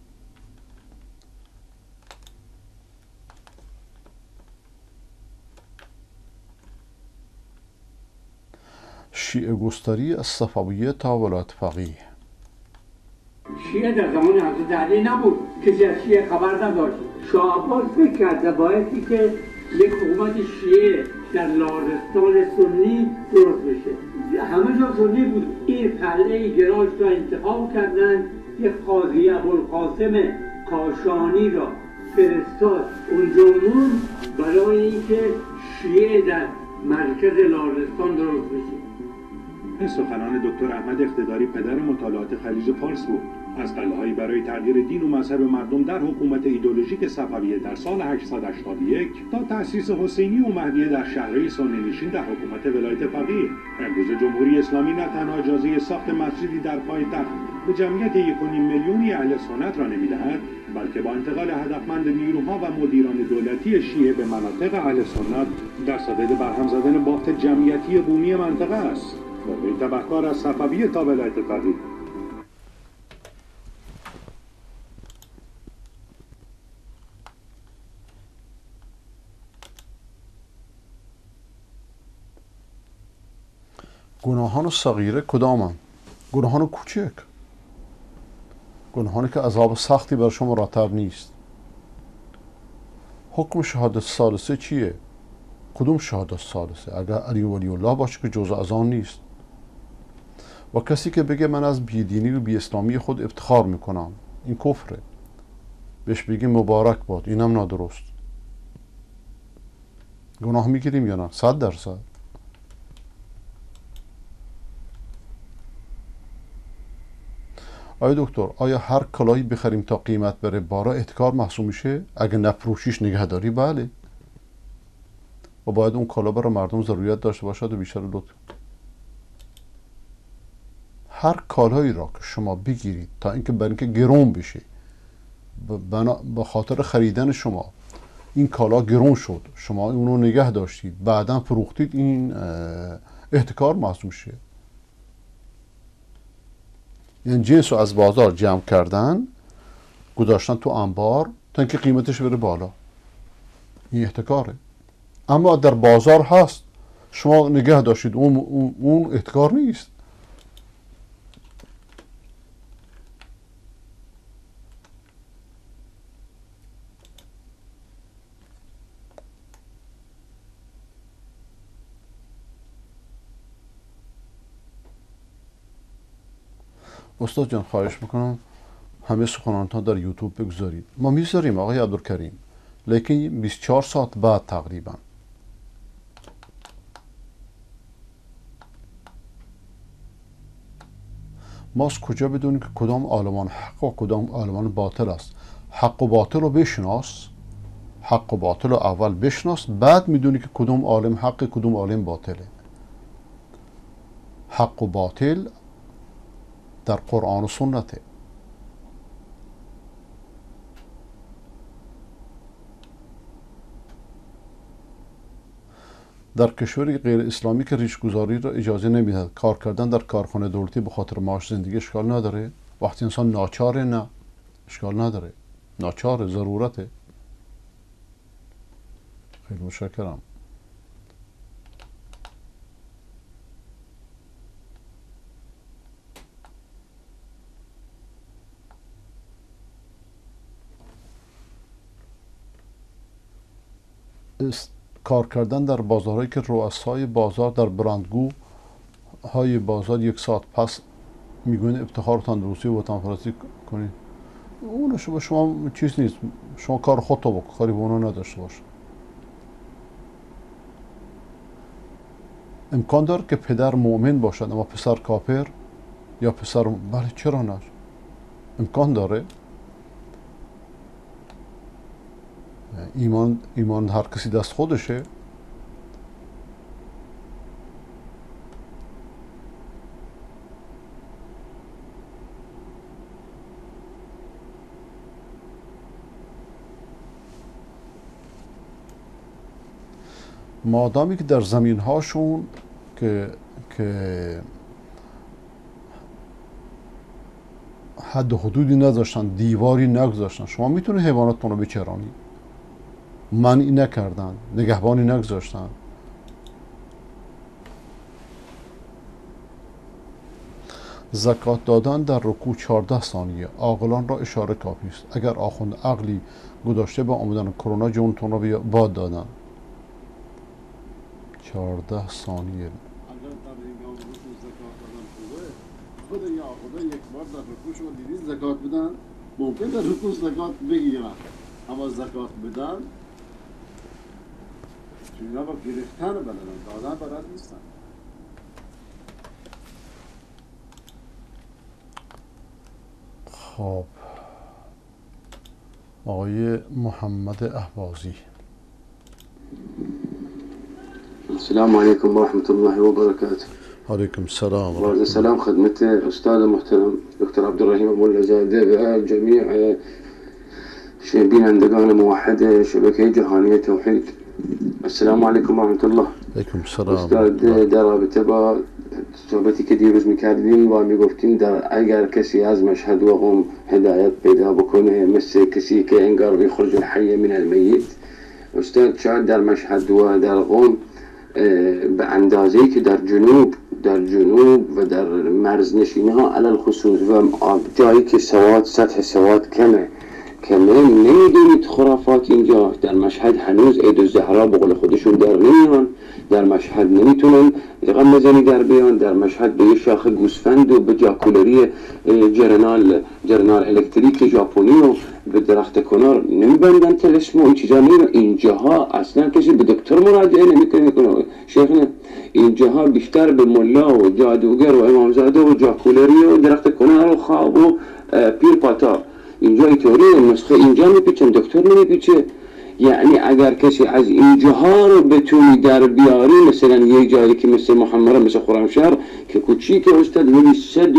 شیعه گستری از صفویه تا ولایت فقیه. شیعه در زمان حضرت علی نبود، کسی از شیعه خبر نداشت. شاه عباس فکر کرد بایستی که یک حکومت شیعه در لرستان سنی درست بشه. همه جا سنی بود. این قلعه گراش را انتخاب کردن، یک قاضی ابوالقاسم کاشانی را فرستاد اونجا برای اینکه شیعه در مرکز لرستان درست بشه. این سخنان دکتر احمد اقتداری پدر مطالعات خلیج فارس بود. از قله‌هایی برای تغییر دین و مذهب مردم در حکومت ایدئولوژیک صفویه در سال 881 تا تأسیس حسینی و مهدیه در شهرهای سنی‌نشین در حکومت ولایت فقیه. امروز جمهوری اسلامی نه تنها اجازه ساخت مسجدی در پایتخت به جمعیت 1.5 میلیونی اهل سنت را نمی‌دهد، بلکه با انتقال هدفمند نیروها و مدیران دولتی شیعه به مناطق اهل سنت در صدد برهم زدن بافت جمعیتی بومی منطقه است. این تبهکار از صفویه تا ولایت فقیه. گناهان صغیره کدامند؟ گناهان کوچک، گناهانی که عذاب سختی بر شما مرتب نیست. حکم شهادت ثالثه چیه؟ کدوم شهادت ثالثه؟ اگر علی ولی الله باشه که جزء از آن نیست. و کسی که بگه من از بیدینی و بی اسلامی خود افتخار میکنم، این کفره. بهش بگیم مبارک باد، اینم نادرست. گناه میگیریم یا نه؟ 100%. آیا دکتر، آیا هر کلاهی بخریم تا قیمت بره بارا احتکار محسوب میشه؟ اگه نفروشیش نگهداری بله. و باید اون کالا برای مردم ضروریت داشته باشد و بیشتر لطف. هر کالایی را که شما بگیرید تا اینکه برای اینکه گرون بشه، به خاطر خریدن شما این کالا گرون شد، شما اونو نگه داشتید بعدا فروختید، این احتکار محسوب میشه. یعنی جنس رو از بازار جمع کردن گذاشتن تو انبار تا اینکه قیمتش بره بالا، این احتکاره. اما در بازار هست، شما نگه داشتید، اون احتکار نیست. استاد جان خواهش میکنم همه سخنانتان در یوتیوب بگذارید. ما میذاریم آقای عبدالکریم، لیکن 24 ساعت بعد تقریبا. ما از کجا بدونیم که کدام عالمان حق و کدام عالمان باطل است؟ حق و باطل رو بشناس، حق و باطل رو اول بشناس، بعد میدونی که کدوم عالم حق کدوم عالم باطله. حق و باطل در قرآن و سنته. در کشوری غیر اسلامی که ریشگذاری را اجازه نمیدهد، کار کردن در کارخانه دولتی به خاطر معاش زندگی اشکال نداره. وقتی انسان ناچاره، نه اشکال نداره، ناچاره، ضرورته. خیلی متشکرم. کار کردن در بازارهایی که رؤسای بازار در براندگو های بازار 1 ساعت پس میگوین افتخار و تندرستی و وطن پرستی کنید، اون شما چیز نیست. شما کار خودتو بکن، کاری به اونو نداشته باش. امکان داره که پدر مؤمن باشد اما پسر کافر، یا پسر بله چرا نه، امکان داره. ایمان هر کسی دست خودشه. مادامی که در زمین هاشون که حد و حدودی نداشتن، دیواری نگذاشتن، شما میتونی حیواناتتون رو بچرانی. منعی نکردن، نگهبانی نگذاشتن. زکات دادن در رکوع 14 ثانیه. عاقلان را اشاره کافی است. اگر آخوند عقلی گذاشته با آمدن کرونا جونتون را باد دادن. 14 ثانیه. خود یا خدا یک بار در رکوع شما دیدید زکات بدن، ممکن در رکوع زکات بگیرن، اما زکات بدن چون اینا با گرفتن بلدن، دادن بلد نیستن. خب آقای محمد اهوازی. السلام عليكم ورحمة الله وبركاته. عليكم السلام ورحمة الله. سلام خدمة أستاذ المحترم دكتور عبد الرحيم أبو العزادة جميع شبين عندنا موحدة شبكة جهانية توحيد. السلام عليكم ورحمة الله. عليكم السلام. أستاذ در رابطه با صحبتی که دیروز میکردیم و میگفتیم در اگر کسی از مشهد و قم هدایت پیدا بکنه مثل کسی که انگار بيخرج الحي من الميت، استاد شاید در مشهد و در قم به اندازه‌ای که در جنوب و در مرزنشینی ها علل خصوص و جایی که سطح سواد کمه نمیدونید خرافات اینجا در مشهد هنوز عید الزهرا به قول خودشون در نمیان، در مشهد نمیتونن رقم بزنی در بیان، در مشهد به یه شاخه گوسفند و به جاکولری جرنال الکتریک ژاپنی و به درخت کنار نمیبندن تلسم و این چیزا نمیبندن. اینجاها اصلا کسی به دکتر مراجعه نمیکنه شیخنا، اینجاها بیشتر به ملا و جادوگر و امامزاده و جاکولری و درخت کنار و خواب و پیر پاتا اینجا اینطوری نسخه اینجا میپیچن، دکتر نمیپیچه. یعنی اگر کسی از اینجاها رو بتونی در بیاری، مثلا یه جایی که مثل محمره مثل خرمشهر که کوچیک استاد میبینی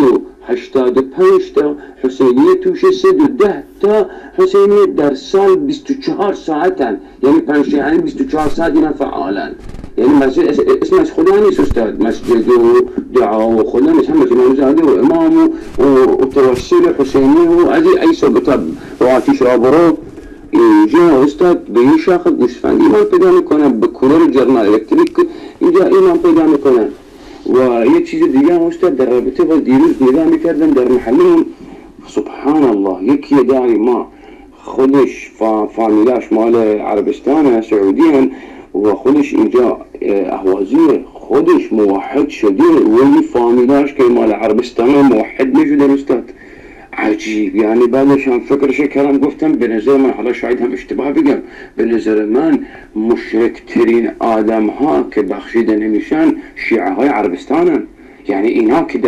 185 تا حسینیه توشه، 110 تا حسینیه در سال 24 ساعتن، یعنی پنجشنبه 24 ساعت اینا فعالن. یعنی مسجد اسمش خدا نیست استاد، مسجد و دعا و خدا نیست، همه امامزاده و امام و توسل حسینی و از ای ثابت و آتیش را برو. اینجا استاد به این شاخه گوسفند ایمان پیدا میکنن، به کولر جرنال الکتریک اینجا ایمان پیدا میکنن. و یه چیز دیگه هم استاد در رابطه با دیروز نگاه میکردم در محلهم، سبحان الله یکی داری ما خودش فامیلاش مال عربستان سعودی و خودش اینجا اهوازیه، خودش موحد شده ولی فامیلاش که مال عربستان موحد نشده استاد. عجیب. یعنی بعدش هم فکرش کردم گفتم به نظر من، حالا شاید هم اشتباه بگم، به نظر من مشرک ترین آدم ها که بخشیده نمیشن شیعه های عربستانن. یعنی اینا که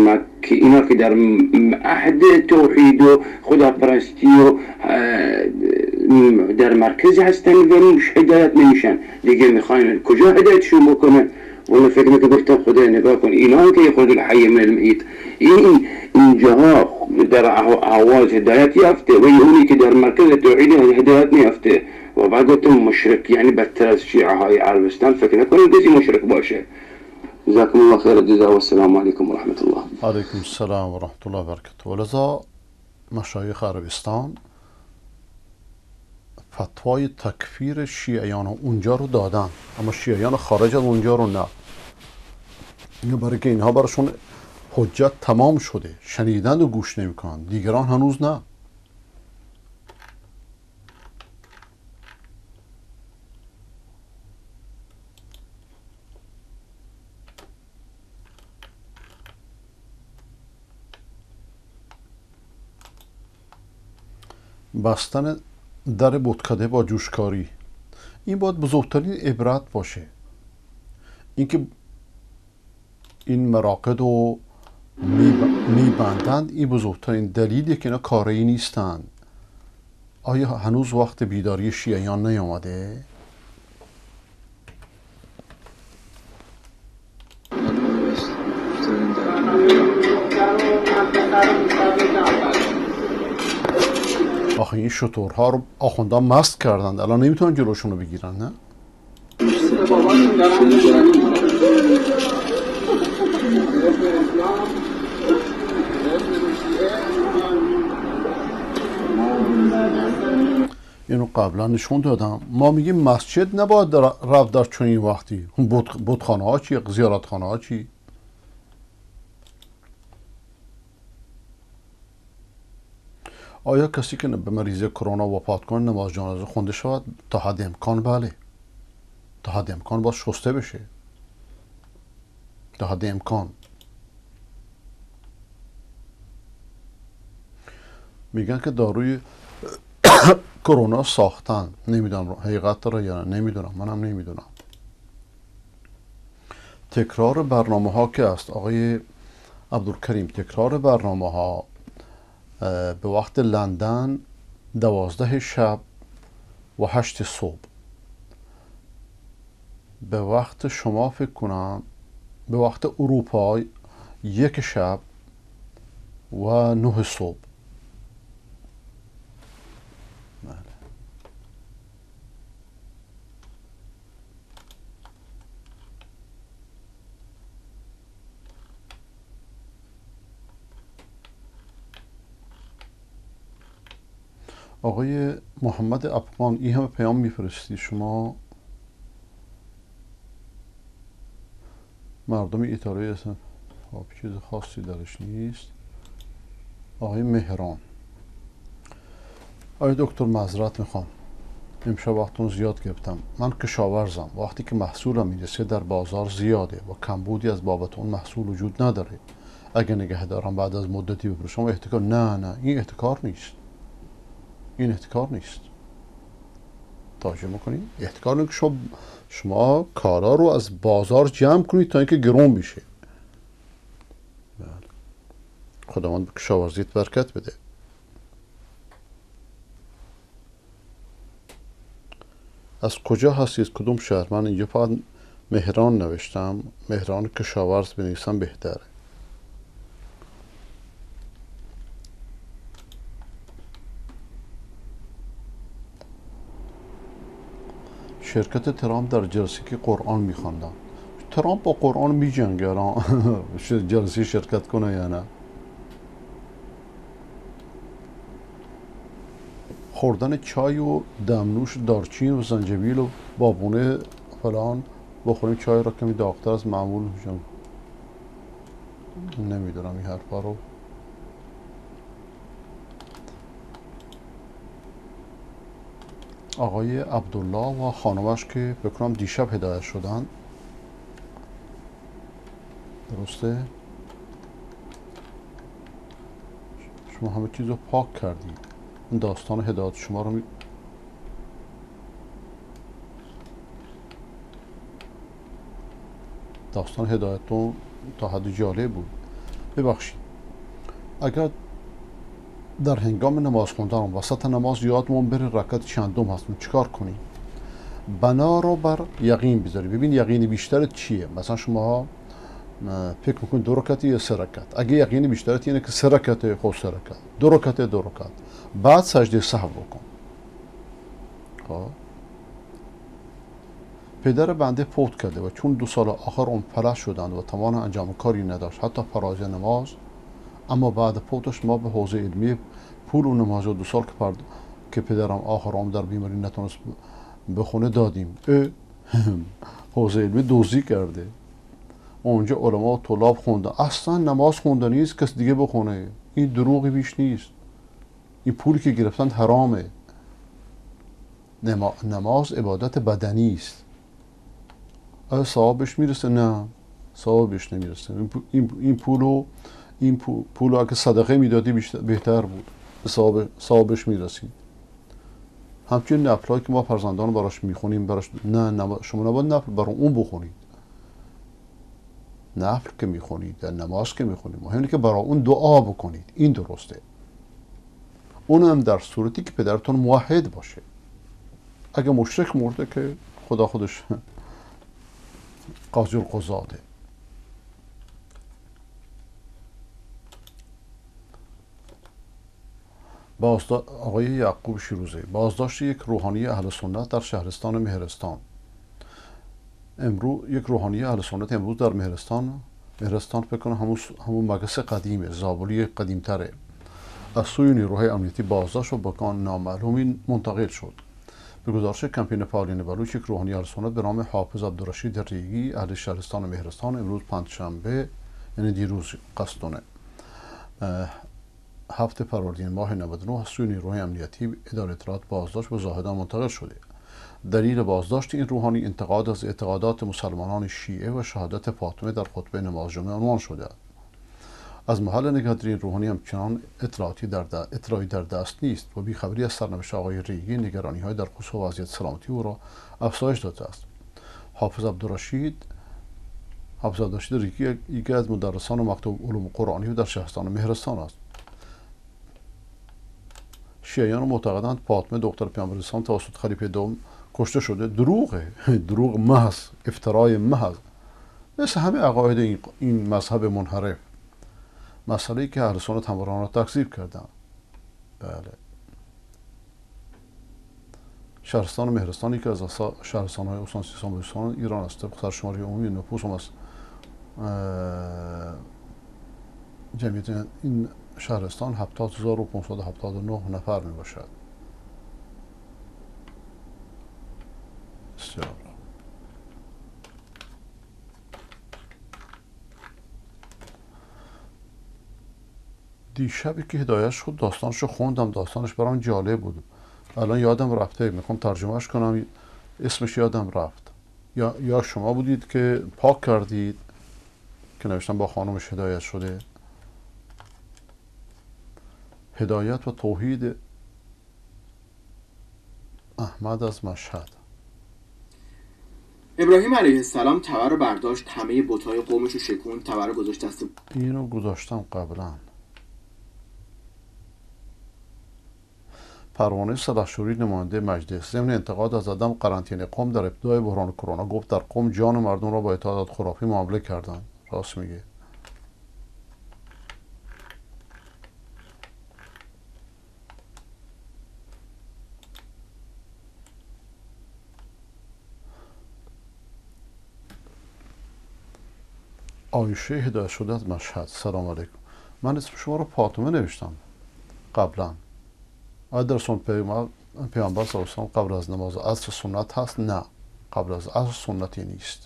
در عهد توحید و خداپرستی و در مرکز هستن ولی هدایت نمیشن دیگه، میخواین کجا هدایتشون بکنن؟ ولی فکر میکنم گفتم خدا نگاه کن اینا که یخرج الحی من المیت، اینجاها در آواز هدایت یافته و اونی که در مرکز توحید هدایت نیافته. و بعد گفتم مشرک یعنی بدتر از شیعه های عربستان فکر نکنید کسی مشرک باشه. جزاكم الله خير الجزاء والسلام عليكم ورحمة الله. عليكم السلام ورحمة الله وبركاته. ولذا مشایخ عربستان فتوای تکفیر شیعیان اونجا رو دادن، اما شیعیان خارج از اونجا رو نه. اینو برای که اینها براشون حجت تمام شده، شنیدن و گوش نمیکنن، دیگران هنوز نه. بستن در بتکده با جوشکاری این باید بزرگترین عبرت باشه. اینکه این مراقد رو میبندند این بزرگترین دلیلیه که اینا کاری نیستند. آیا هنوز وقت بیداری شیعیان نیامده؟ آخه این شترها رو آخوندان مست کردند، الان نمیتونن جلوشون رو بگیرن. نه اینو قبلا نشون دادم. ما میگیم مسجد نباید رفت در چنین وقتی. بتخانه ها چی؟ زیارتخانه ها چی؟ آیا کسی که به مریض کرونا وفات کنه نماز جنازه خونده شود؟ تا حد امکان بله، تا حد امکان باید شسته بشه، تا حد امکان. میگن که داروی کرونا ساختن، نمیدونم حقیقت داره یا نه، نمیدونم، منم نمیدونم. تکرار برنامه ها که است آقای عبدالکریم، تکرار برنامه ها به وقت لندن 12 شب و 8 صبح. به وقت شما فکر کنم به وقت اروپا 1 شب و 9 صبح. آقای محمد افغان این همه پیام میفرستی شما مردم ایتالیا هستن، خب چیز خاصی درش نیست. آقای مهران: آقای دکتر معذرت میخوام امشب وقتون زیاد گرفتم. من کشاورزم، وقتی که محصولم میرسه در بازار زیاده و کمبودی از بابت اون محصول وجود نداره، اگه نگه دارم بعد از مدتی بفروشم احتکار. نه این احتکار نیست، این احتکار نیست. توجه میکنید؟ احتکار نیست که شما کارا رو از بازار جمع کنید تا اینکه گرون بشه. خداوند به کشاورزیت برکت بده. از کجا هستی؟ از کدوم شهر؟ من اینجا فقط مهران نوشتم، مهران کشاورز بنویسم بهتره. شرکت ترامپ در جلسه که قرآن میخواندن. ترامپ با قرآن میجنگه الان جلسه شرکت کنه یا نه؟ خوردن چای و دمنوش دارچین و زنجبیل و بابونه فلان بخوریم چای را کمی داغ‌تر از معمول میشم. نمیدونم این حرفا رو. آقای عبدالله و خانمش که بکنم دیشب هدایت شدن، درسته؟ شما همه چیز رو پاک کردید. این داستان هدایت شما رو داستان هدایتون تا حد جالب بود. ببخشید اگر در هنگام نماز خوندن وسط نماز یادمون بره رکعت چندم هستون چیکار کنیم؟ بنا رو بر یقین بذاری. ببین یقین بیشترت چیه؟ مثلا شما فکر میکنید 2 رکعت یا 3 رکعت. اگه یقین بیشترت اینه که 3 رکعت، خب 3 رکعت، 2 رکعت 2 رکعت، بعد سجده سهو بکن. خب پدر بنده فوت کرده و چون 2 سال آخر اون فلج شدند و توان انجام کاری نداشت حتی فرایض نماز، اما بعد فوتش ما به حوزه علمی پول و نماز 2 سال که پدرم آخر عمر در بیماری نتونست بخونه دادیم. حوزه علمی دوزی کرده. اونجا علما و طلاب خوندن، اصلا نماز خونده نیست کس دیگه بخونه. این دروغی بیش نیست. این پولی که گرفتن حرامه. نماز عبادت بدنی است. آیا ثوابش میرسه؟ نه، ثوابش نمیرسه. این پولو اگه صدقه میدادی بهتر بود، ثوابش میرسید. همچنین نفلایی که ما فرزندان براش میخونیم نه شما نباید نفل برای اون بخونید. نفل که میخونید یا نماز که میخونید مهمه که برای اون دعا بکنید. این درسته. اون هم در صورتی که پدرتون موحد باشه. اگه مشرک مرده که خدا خودش قاضی القضاته. آقای یعقوب شیروزه: بازداشت یک روحانی اهل سنت در شهرستان مهرستان. یک روحانی اهل سنت امروز در مهرستان فکر کنم همون مگس قدیمه، زابلی قدیمتره، از سوی نیروهای امنیتی بازداشت و به مکان نامعلومی منتقل شد. به گزارش کمپین پارلین بلوچ، یک روحانی اهل سنت به نام حافظ عبدالرشید ریگی اهل شهرستان مهرستان امروز پنجشنبه، یعنی دیروز قصدونه، 7 فروردین ماه 99 از سوی نیروهای امنیتی اداره اطلاعات بازداشت و زاهدان منتقل شده. دلیل بازداشت این روحانی انتقاد از اعتقادات مسلمانان شیعه و شهادت فاطمه در خطبه نماز جمعه عنوان شده. از محل نگهداری این روحانی همچنان اطلاعی در دست نیست و بیخبری از سرنوشت آقای ریگی نگرانی‌های در خصوص وضعیت سلامتی او را افزایش داده است. حافظ عبدالرشید ریگی یکی از مدرسان مکتب علوم قرآنی در شهرستان مهرستان است. شیعیان معتقدند فاطمه دختر پیامبر اسلام توسط خلیفه دوم کشته شده. دروغه. دروغ محض، افترای محض، مثل همه عقاید این مذهب منحرف. مسئله ای که اهل سنت همواره آن را تکذیب کردند. بله. شهرستان مهرستانی که از شهرستان‌های استان سیستان بلوچستان ایران است. طبق سرشماری عمومی نفوس هم از جمعیت این شهرستان 70579 نفر می باشد. بسیار. دیشبی که هدایت شد داستانشو خوندم، داستانش برام جالب بود. الان یادم رفته، میخوام ترجمهش کنم، اسمش یادم رفت. یا شما بودید که پاک کردید که نوشتم با خانمش هدایت شده. هدایت و توحید احمد از مشهد. ابراهیم علیه السلام تبر رو برداشت، همه بت‌های قومش رو شکوند، تبر رو گذاشت دست. اینو گذاشتم قبلا. پروانه سلحشوری نماینده مجلس ضمن انتقاد از عدم قرنطینه قوم در ابتدای بحران کرونا گفت در قوم جان مردم را با اعتقادات خرافی معامله کردند. راست میگه. عایشه هدایت شده از مشهد. سلام علیکم. من اسم شما رو فاطمه نوشتم قبلا. آیا در سنت پیامبر صلی الله علیه و آله قبل از نماز عصر سنت هست؟ نه، قبل از عصر سنتی نیست.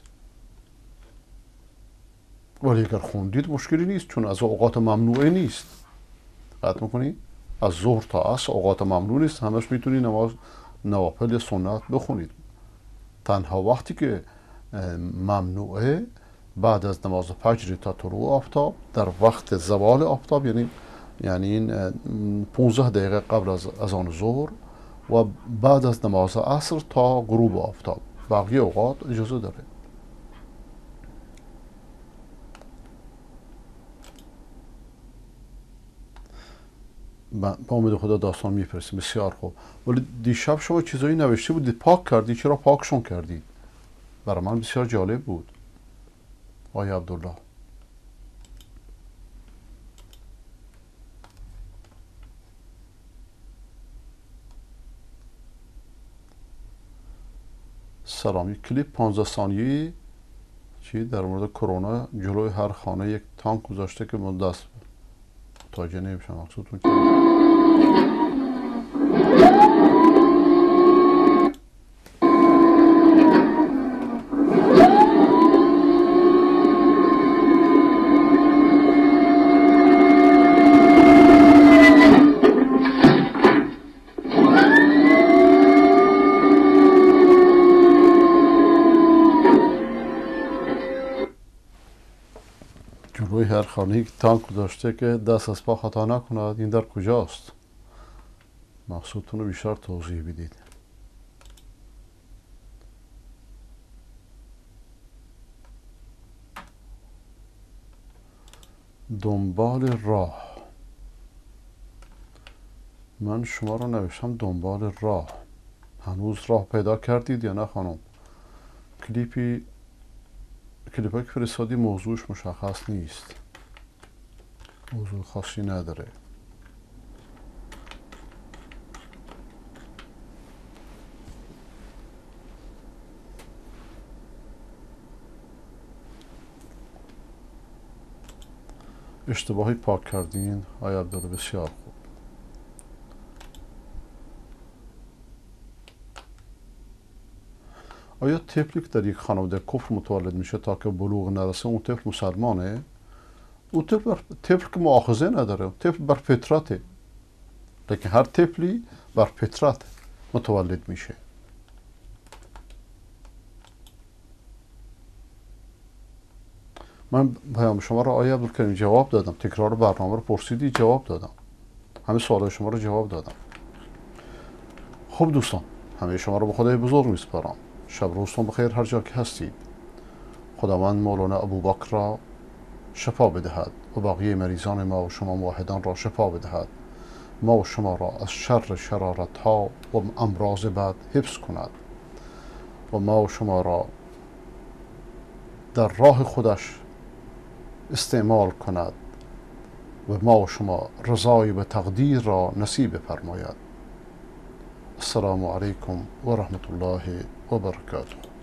ولی اگر خوندید مشکلی نیست، چون از اوقات ممنوعه نیست. دقت میکنید؟ از ظهر تا عصر اوقات ممنوع نیست، همش میتونید نماز نوافل سنت بخونید. تنها وقتی که ممنوعه بعد از نماز فجر تا طلوع آفتاب، در وقت زوال آفتاب، یعنی این 15 دقیقه قبل از اذان ظهر و بعد از نماز عصر تا غروب آفتاب. بقیه اوقات اجازه داره. با امید خدا داستان میفرستیم. بسیار خوب. ولی دیشب شما چیزایی نوشته بودید پاک کردید، چرا پاکشون کردید؟ برای من بسیار جالب بود. آقای عبدالله. سلام. یک کلیپ 15 ثانیه‌ای چی در مورد کرونا جلوی هر خانه یک تانک گذاشته که من دست متوجه نمیشم مقصودتون چیه. هر خانه یک تانک داشته که دست از پا خطا نکند. این در کجاست؟ مقصودتون رو بیشتر توضیح بدید. دنبال راه. من شما رو نوشتم دنبال راه. هنوز راه پیدا کردید یا نه خانم؟ کلیپی که فرستادی موضوعش مشخص نیست. موضوع خاصی نداره. اشتباهی پاک کردین آیا عبدالله؟ بسیار خوب. آیا طفلی که در یک خانواده کفر متولد میشه تا که بلوغ نرسه اون طفل مسلمانه؟ اون طفل که مؤاخذه نداره، طفل بر فطرته. لیکن هر طفلی بر فطرت متولد میشه. من پیام شما رو آقای عبدالکریم جواب دادم. تکرار برنامه رو پرسیدی، جواب دادم. همه سوالای شما رو جواب دادم. خب دوستان، همه شما رو به خدای بزرگ میسپارم. شب روزتون بخیر هر جا که هستید. خداوند مولانا ابوبکر را شفا بدهد و بقیه مریضان ما و شما موحدان را شفا بدهد ما و شما را از شر شرارت ها و امراض بد حفظ کند و ما و شما را در راه خودش استعمال کند و ما و شما رضای و تقدیر را نصیب فرماید. السلام علیکم و رحمت الله و برکاته.